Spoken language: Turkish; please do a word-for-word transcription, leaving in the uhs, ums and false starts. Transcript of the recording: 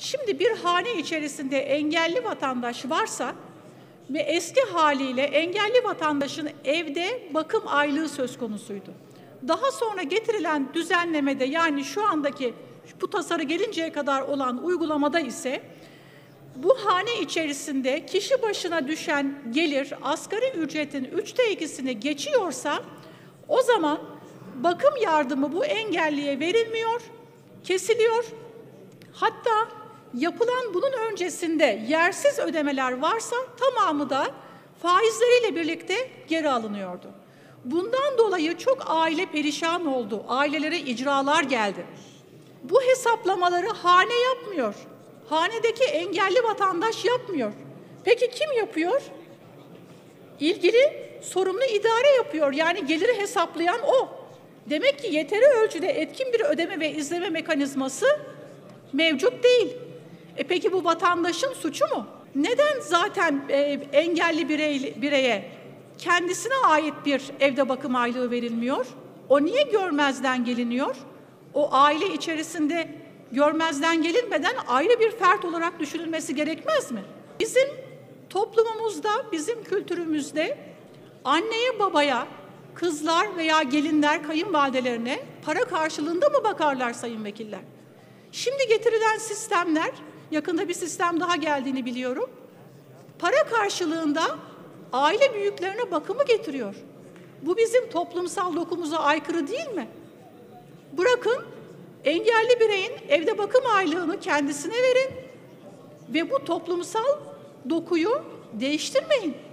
Şimdi bir hane içerisinde engelli vatandaş varsa ve eski haliyle engelli vatandaşın evde bakım aylığı söz konusuydu. Daha sonra getirilen düzenlemede, yani şu andaki bu tasarı gelinceye kadar olan uygulamada ise bu hane içerisinde kişi başına düşen gelir asgari ücretin üçte ikisini geçiyorsa o zaman bakım yardımı bu engelliye verilmiyor, kesiliyor. Hatta yapılan bunun öncesinde yersiz ödemeler varsa tamamı da faizleriyle birlikte geri alınıyordu. Bundan dolayı çok aile perişan oldu. Ailelere icralar geldi. Bu hesaplamaları hane yapmıyor. Hanedeki engelli vatandaş yapmıyor. Peki kim yapıyor? İlgili sorumlu idare yapıyor. Yani geliri hesaplayan o. Demek ki yeteri ölçüde etkin bir ödeme ve izleme mekanizması mevcut değil. E peki bu vatandaşın suçu mu? Neden zaten e, engelli birey, bireye kendisine ait bir evde bakım aylığı verilmiyor? O niye görmezden geliniyor? O aile içerisinde görmezden gelinmeden ayrı bir fert olarak düşünülmesi gerekmez mi? Bizim toplumumuzda, bizim kültürümüzde anneye babaya, kızlar veya gelinler kayınvalidelerine para karşılığında mı bakarlar sayın vekiller? Şimdi getirilen sistemler, yakında bir sistem daha geldiğini biliyorum, para karşılığında aile büyüklerine bakımı getiriyor. Bu bizim toplumsal dokumuza aykırı değil mi? Bırakın engelli bireyin evde bakım aylığını kendisine verin ve bu toplumsal dokuyu değiştirmeyin.